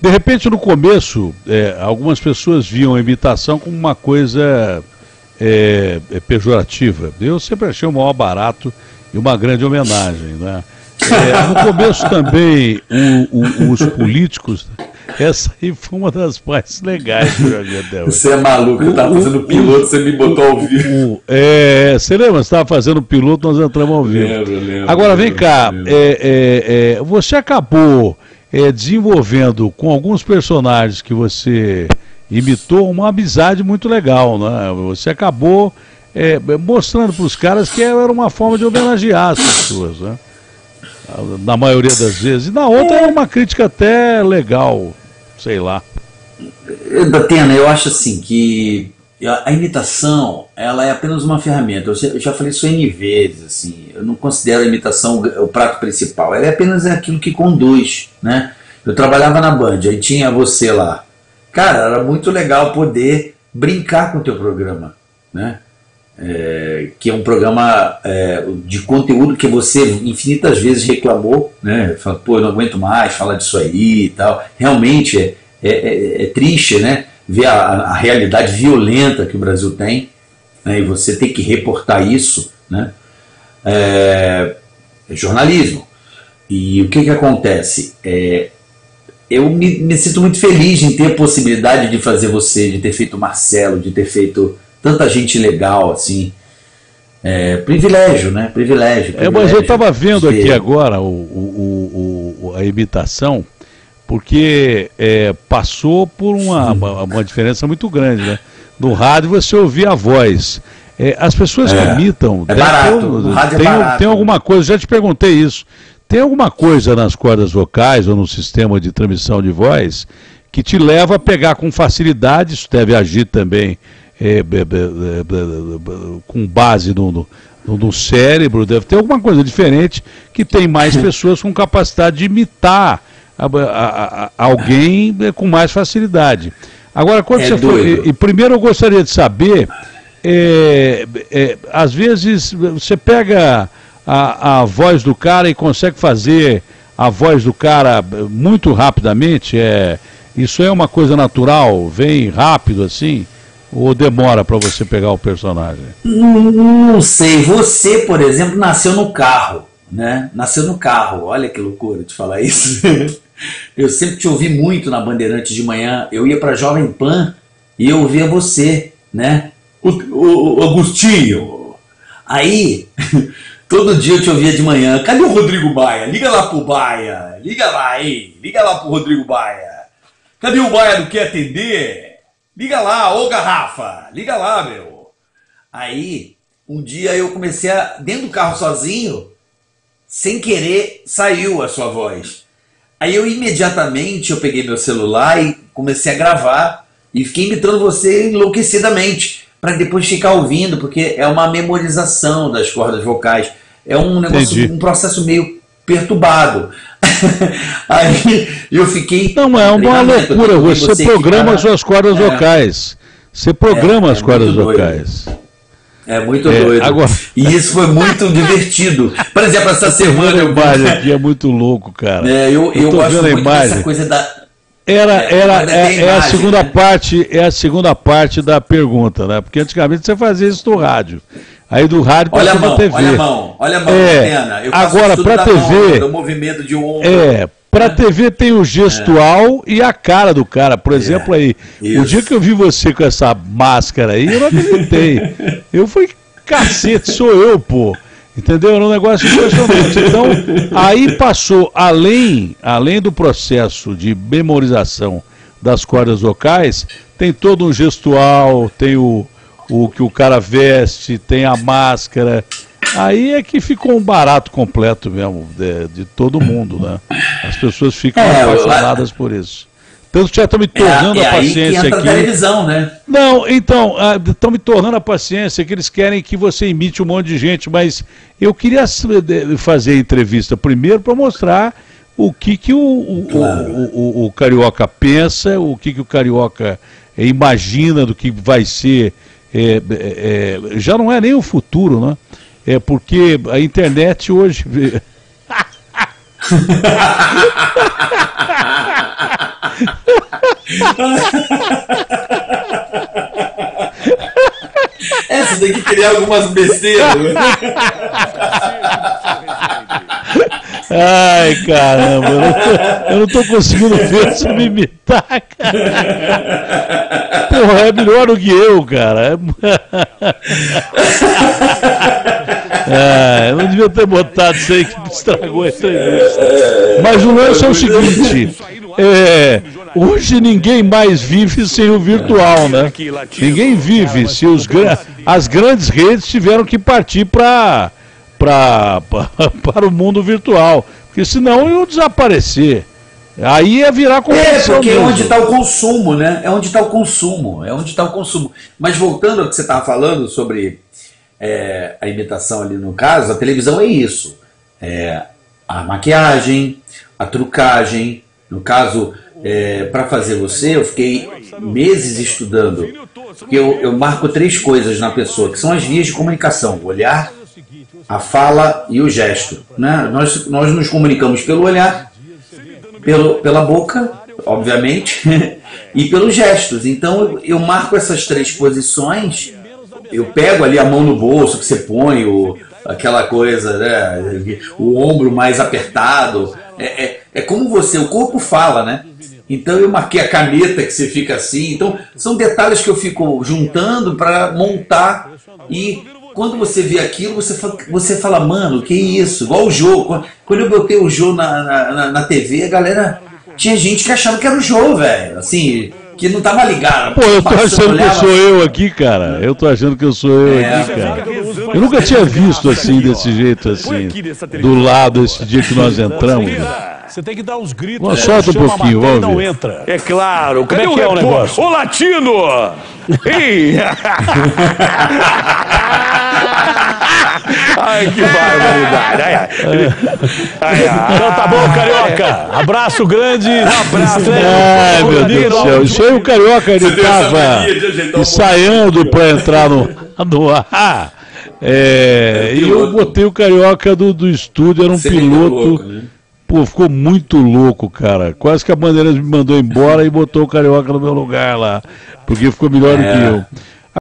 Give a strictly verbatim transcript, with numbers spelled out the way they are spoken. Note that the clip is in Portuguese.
De repente, no começo, é, algumas pessoas viam a imitação como uma coisa é, é, pejorativa. Eu sempre achei o maior barato e uma grande homenagem, né? É, no começo também, o, o, os políticos, essa aí foi uma das mais legais que eu já vi até hoje. Você é maluco, eu estava fazendo o piloto, você me botou ao vivo. É, você lembra? Você estava fazendo o piloto, nós entramos ao vivo. Lembro, lembro, Agora, vem lembro, cá, lembro. É, é, é, você acabou é, desenvolvendo com alguns personagens que você imitou uma amizade muito legal, né? Você acabou é, mostrando para os caras que era uma forma de homenagear as pessoas, né? Na maioria das vezes. E na outra é uma crítica até legal, sei lá. Datena, eu acho assim que a imitação, ela é apenas uma ferramenta. Eu já falei isso N vezes, assim. Eu não considero a imitação o prato principal. Ela é apenas aquilo que conduz, né? Eu trabalhava na Band, aí tinha você lá. Cara, era muito legal poder brincar com o teu programa, né? É, que é um programa é, de conteúdo que você infinitas vezes reclamou, né? Fala, pô, eu não aguento mais falar disso aí e tal. Realmente é, é, é, é triste, né? Ver a, a realidade violenta que o Brasil tem, né? E você tem que reportar isso, né? É, é jornalismo. E o que que acontece? É, eu me, me sinto muito feliz em ter a possibilidade de fazer você, de ter feito o Marcelo, de ter feito tanta gente legal, assim. É, privilégio, né? Privilégio. privilégio É, mas eu estava vendo de... aqui agora o, o, o, a imitação, porque é, passou por uma, uma, uma diferença muito grande, né? No rádio você ouvia a voz. É, as pessoas que é, imitam... É barato, tem, o rádio tem, é barato. Tem alguma coisa, já te perguntei isso, tem alguma coisa nas cordas vocais ou no sistema de transmissão de voz que te leva a pegar com facilidade, isso deve agir também É, é, é, é, com base no, no, no cérebro, deve ter alguma coisa diferente que tem mais pessoas com capacidade de imitar a, a, a, alguém com mais facilidade. Agora, quando é você for, e, e primeiro eu gostaria de saber, é, é, às vezes você pega a, a voz do cara e consegue fazer a voz do cara muito rapidamente, é, isso é uma coisa natural, vem rápido assim? Ou demora para você pegar o personagem? Não, não sei. Você, por exemplo, nasceu no carro, né? Nasceu no carro. Olha que loucura te falar isso. Eu sempre te ouvi muito na Bandeirantes de manhã. Eu ia para Jovem Pan e eu ouvia você, né? O, o, o Agostinho. Aí, todo dia eu te ouvia de manhã. Cadê o Rodrigo Baia? Liga lá pro Baia. Liga lá aí. Liga lá pro Rodrigo Baia. Cadê o Baia? Não quer atender? Liga lá, ô garrafa, liga lá, meu. Aí, um dia eu comecei a, dentro do carro sozinho, sem querer, saiu a sua voz. Aí eu imediatamente, eu peguei meu celular e comecei a gravar, e fiquei imitando você enlouquecidamente, para depois ficar ouvindo, porque é uma memorização das cordas vocais. É um negócio, Entendi. Um processo meio perturbado. Aí eu fiquei... Não, é uma loucura, você, você programa ficar... as suas cordas é. vocais. Você programa é, as é cordas vocais. É muito é, doido. Agora... E isso foi muito divertido. Por exemplo, essa semana... A imagem aqui é muito louco, cara. É, eu eu, eu gosto vendo a muito imagem. dessa coisa da... Era, era, é, é, a segunda né? parte, é a segunda parte da pergunta, né? Porque antigamente você fazia isso no rádio. Aí do rádio para a T V. Olha a mão, olha a mão, é, eu agora para a T V, mão, o movimento de um ombro. É, para a T V tem o gestual é. e a cara do cara. Por exemplo, é, aí, isso. O dia que eu vi você com essa máscara aí, eu não acreditei. Eu fui, cacete, sou eu, pô. Entendeu? Era um negócio impressionante. Então, aí passou, além, além do processo de memorização das cordas vocais, tem todo um gestual, tem o o que o cara veste, tem a máscara. Aí é que ficou um barato completo mesmo de, de todo mundo, né? As pessoas ficam é, apaixonadas eu... por isso. Tanto que já estão me tornando é, é a paciência aí que entra aqui. A televisão, né? Não, então, estão me tornando a paciência que eles querem que você imite um monte de gente, mas eu queria fazer a entrevista primeiro para mostrar o que, que o, o, claro. o, o, o carioca pensa, o que, que o carioca imagina do que vai ser. É, é, é, já não é nem o futuro, né? É porque a internet hoje... É, você tem que criar algumas besteiras. Ai, caramba, eu não, tô, eu não tô conseguindo ver você me imitar, cara. Porra, é melhor do que eu, cara. É, eu não devia ter botado isso aí que estragou a entrevista. Mas o lance é o seguinte, é, hoje ninguém mais vive sem o virtual, né? Ninguém vive se os, as grandes redes tiveram que partir para... Pra, pra, para o mundo virtual, porque senão iam desaparecer. Aí ia virar competição. É, porque mesmo. É onde está o consumo, né? É onde está o consumo, é onde está o consumo. Mas voltando ao que você estava falando sobre é, a imitação ali no caso, a televisão é isso. É, a maquiagem, a trucagem, no caso, é, para fazer você, eu fiquei meses estudando, porque eu, eu marco três coisas na pessoa, que são as vias de comunicação: o olhar, a fala e o gesto, né? Nós, nós nos comunicamos pelo olhar, pelo, pela boca, obviamente, e pelos gestos. Então eu, eu marco essas três posições, eu pego ali a mão no bolso que você põe, o, aquela coisa, né? O ombro mais apertado, é, é, é como você, o corpo fala, né? Então eu marquei a caneta que você fica assim. Então são detalhes que eu fico juntando para montar. E quando você vê aquilo, você fala, você fala, mano, que isso? Igual o Jô. Quando eu botei o Jô na, na, na T V, a galera, tinha gente que achava que era o Jô, velho. Assim, que não tava ligado. Pô, eu tô achando olhava... que eu sou eu aqui, cara. Eu tô achando que eu sou eu é, aqui, cara. Eu nunca tinha visto assim, desse jeito, assim, do lado, esse dia que nós entramos. Você tem que dar uns gritos. Bom, solta um pouquinho, vamos ver. Não entra. É claro. Como é que é o negócio? Ô, Latino! Ei! Ai, que barbaridade. Ai, ai. Ai, ai. Então tá bom, Carioca. Abraço grande. Abraço. Ai, meu Deus do céu. Isso aí o Carioca, ele tava ensaiando para entrar no, no ar. É, e eu botei o Carioca do, do estúdio, era um piloto. Pô, ficou muito louco, cara. Quase que a Bandeirantes me mandou embora e botou o Carioca no meu lugar lá. Porque ficou melhor é. do que eu.